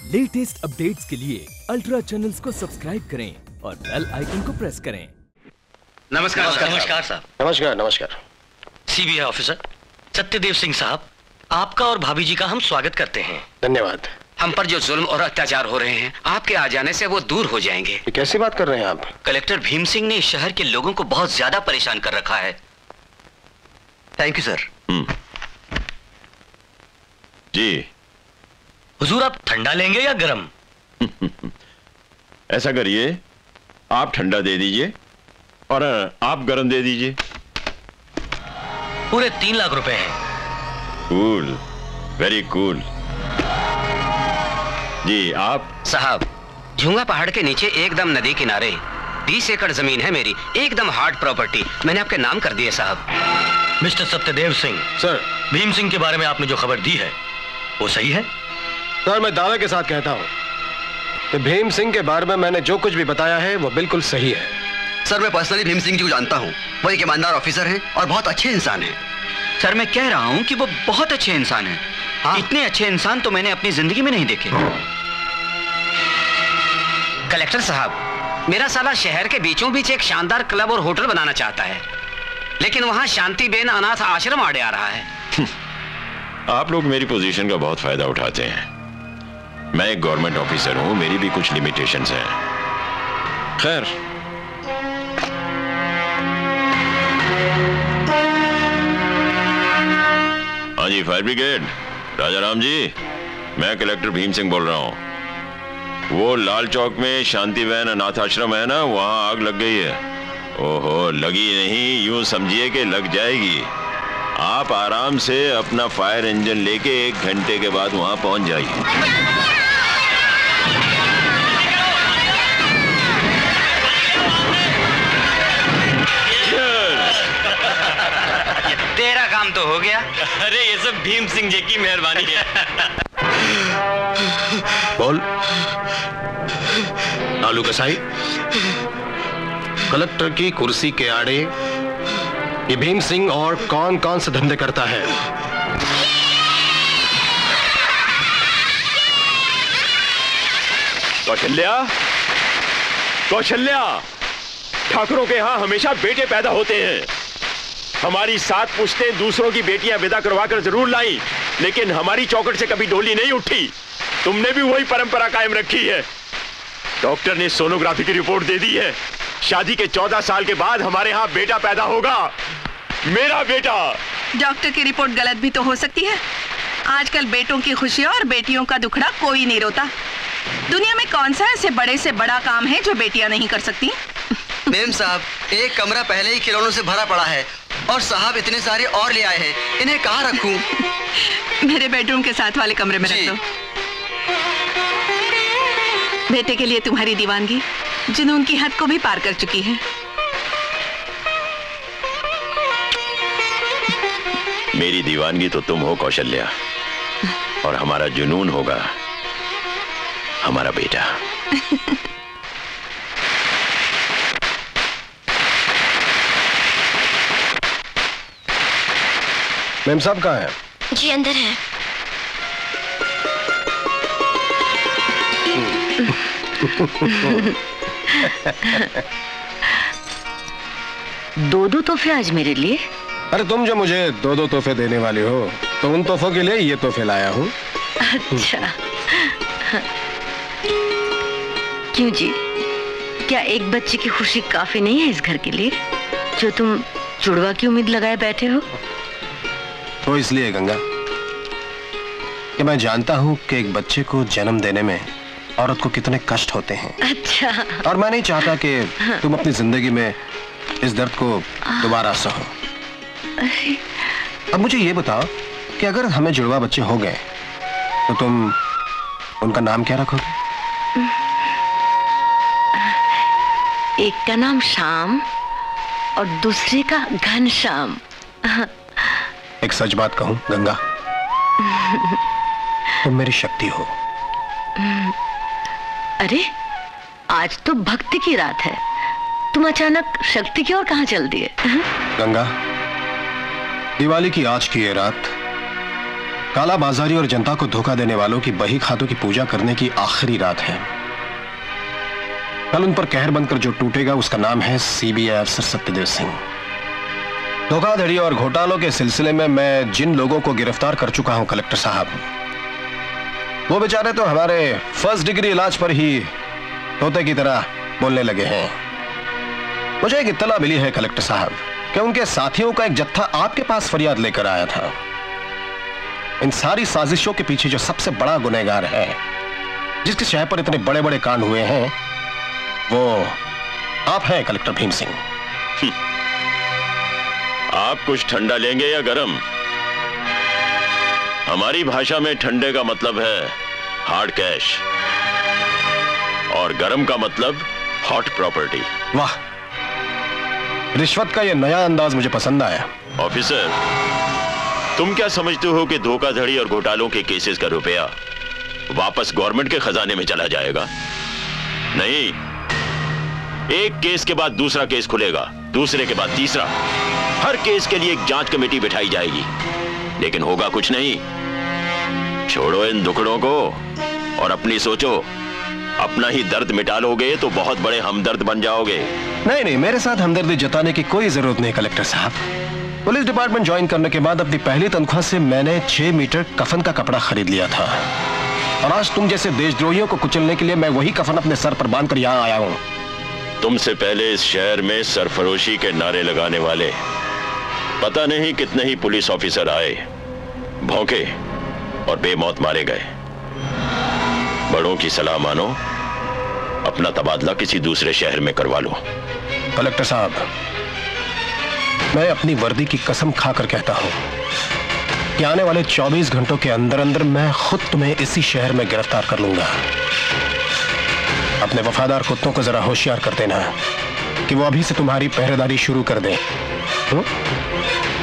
Latest updates के लिए ultra channels को सब्सक्राइब करें और बेल आइकन को प्रेस करें। नमस्कार साहब। नमस्कार नमस्कार। सीबीआई ऑफिसर सत्यदेव सिंह साहब, आपका और भाभी जी का हम स्वागत करते हैं। धन्यवाद। हम पर जो जुल्म और अत्याचार हो रहे हैं, आपके आ जाने से वो दूर हो जाएंगे। ये कैसी बात कर रहे हैं आप? कलेक्टर भीम सिंह ने इस शहर के लोगों को बहुत ज्यादा परेशान कर रखा है। Thank you sir. जी हुजूर, आप ठंडा लेंगे या गरम? ऐसा करिए, आप ठंडा दे दीजिए और आप गरम दे दीजिए। पूरे 3 लाख रुपए हैं। Cool, very cool. जी आप? साहब, झुंगा पहाड़ के नीचे एकदम नदी किनारे 20 एकड़ जमीन है मेरी, एकदम हार्ड प्रॉपर्टी। मैंने आपके नाम कर दिए साहब। मिस्टर सत्यदेव सिंह। सर, भीम सिंह के बारे में आपने जो खबर दी है वो सही है? सर, मैं दावे के साथ कहता हूँ कि भीम सिंह के बारे में मैंने जो कुछ भी बताया है वो बिल्कुल सही है। सर, मैं पर्सनली भीम सिंह जी को जानता हूँ। वो एक ईमानदार ऑफिसर हैं और बहुत अच्छे इंसान हैं। सर, मैं कह रहा हूँ कि वो बहुत अच्छे इंसान हैं। हाँ? इतने अच्छे इंसान तो मैंने अपनी जिंदगी में नहीं देखे। कलेक्टर साहब, मेरा साला शहर के बीचों बीच एक शानदार क्लब और होटल बनाना चाहता है, लेकिन वहाँ शांतिबेन अनाथ आश्रम आड़े आ रहा है। आप लोग मेरी पोजीशन का बहुत फायदा उठाते हैं। मैं एक गवर्नमेंट ऑफिसर हूं, मेरी भी कुछ लिमिटेशंस हैं। खैर, हाँ जी, फायर ब्रिगेड। राजा राम जी, मैं कलेक्टर भीम सिंह बोल रहा हूं। वो लाल चौक में शांतिबेन अनाथ आश्रम है ना, वहां आग लग गई है। ओहो, लगी नहीं, यूं समझिए कि लग जाएगी। आप आराम से अपना फायर इंजन लेके 1 घंटे के बाद वहां पहुंच जाइए। तेरा काम तो हो गया। अरे ये सब भीम सिंह जी की मेहरबानी है। बोल। आलू कसाई, कलेक्टर की कुर्सी के आड़े ये भीम सिंह और कौन कौन से धंधे करता है? कौशल्या, कौशल्या, ठाकुरों के यहां हमेशा बेटे पैदा होते हैं। हमारी 7 पुश्तें दूसरों की बेटियां विदा करवाकर जरूर लाई, लेकिन हमारी चौखट से कभी डोली नहीं उठी। तुमने भी वही परंपरा कायम रखी है। डॉक्टर ने सोनोग्राफी की रिपोर्ट दे दी है। शादी के 14 साल के बाद हमारे यहाँ बेटा पैदा होगा, मेरा बेटा। डॉक्टर की रिपोर्ट गलत भी तो हो सकती है। आजकल बेटों की खुशियां और बेटियों का दुखड़ा कोई नहीं रोता। दुनिया में कौन सा ऐसे बड़े से बड़ा काम है जो बेटियां नहीं कर सकती? मेम साहब, एक कमरा पहले ही खिलौनों से भरा पड़ा है और साहब इतने सारे और ले आए हैं। इन्हें कहाँ रखूं? मेरे बेडरूम के साथ वाले कमरे में रख दो। बेटे के लिए तुम्हारी दीवानगी जुनून की हद को भी पार कर चुकी है। मेरी दीवानगी तो तुम हो कौशल्या, और हमारा जुनून होगा हमारा बेटा। मेम साहब कहाँ है? जी अंदर है। दो तोहफे आज मेरे लिए? अरे तुम जो मुझे 2 तोहफे देने वाली हो, तो उन तोहफों के लिए ये तोहफे लाया हूँ। अच्छा, क्यों जी, क्या एक बच्चे की खुशी काफी नहीं है इस घर के लिए, जो तुम जुड़वा की उम्मीद लगाए बैठे हो? तो इसलिए गंगा कि मैं जानता हूँ कि एक बच्चे को जन्म देने में औरत को कितने कष्ट होते हैं। अच्छा। और मैं नहीं चाहता कि तुम अपनी जिंदगी में इस दर्द को दोबारा सहो। अब मुझे ये बताओ कि अगर हमें जुड़वा बच्चे हो गए तो तुम उनका नाम क्या रखोगे? एक का नाम श्याम और दूसरे का घनश्याम। एक सच बात कहूं गंगा, तुम मेरी शक्ति हो। अरे आज तो भक्ति की रात है, तुम अचानक शक्ति की ओर कहां चल दिए? गंगा, दिवाली की आज की ये रात काला बाजारी और जनता को धोखा देने वालों की बही खातों की पूजा करने की आखिरी रात है। कल उन पर कहर बनकर जो टूटेगा उसका नाम है सीबीआई अफसर सत्यदेव सिंह। धोखाधड़ी और घोटालों के सिलसिले में मैं जिन लोगों को गिरफ्तार कर चुका हूं कलेक्टर साहब, वो बेचारे तो हमारे फर्स्ट डिग्री इलाज पर ही तोते की तरह बोलने लगे हैं। मुझे एक इत्तला मिली है कलेक्टर साहब कि उनके साथियों का एक जत्था आपके पास फरियाद लेकर आया था। इन सारी साजिशों के पीछे जो सबसे बड़ा गुनहगार है, जिसके शहर पर इतने बड़े बड़े कांड हुए हैं, वो आप हैं कलेक्टर भीम सिंह। आप कुछ ठंडा लेंगे या गरम? हमारी भाषा में ठंडे का मतलब है हार्ड कैश और गरम का मतलब हॉट प्रॉपर्टी। वाह, रिश्वत का यह नया अंदाज मुझे पसंद आया। ऑफिसर, तुम क्या समझते हो कि धोखाधड़ी और घोटालों के केसेस का रुपया वापस गवर्नमेंट के खजाने में चला जाएगा? नहीं, एक केस के बाद दूसरा केस खुलेगा, दूसरे के बाद तीसरा। हर केस के लिए एक जांच कमेटी बिठाई जाएगी, लेकिन होगा कुछ नहीं। छोड़ो इन दुखड़ों को और अपनी सोचो। अपना ही दर्द मिटा लोगे तो बहुत बड़े हमदर्द बन जाओगे। नहीं नहीं, मेरे साथ हमदर्दी जताने की कोई जरूरत नहीं कलेक्टर साहब। पुलिस डिपार्टमेंट ज्वाइन करने के बाद अपनी पहली तनख्वाह से मैंने 6 मीटर कफन का कपड़ा खरीद लिया था, और आज तुम जैसे देशद्रोहियों को कुचलने के लिए मैं वही कफन अपने सर पर बांधकर यहाँ आया हूँ। तुमसे पहले इस शहर में सरफरोशी के नारे लगाने वाले पता नहीं कितने ही पुलिस ऑफिसर आए, भौंके और बेमौत मारे गए। बड़ों की सलाह मानो, अपना तबादला किसी दूसरे शहर में करवा लो। कलेक्टर साहब, मैं अपनी वर्दी की कसम खाकर कहता हूं कि आने वाले 24 घंटों के अंदर अंदर मैं खुद तुम्हें इसी शहर में गिरफ्तार कर लूंगा। अपने वफादार कुत्तों को जरा होशियार कर देना कि वो अभी से तुम्हारी पहरेदारी शुरू कर दें।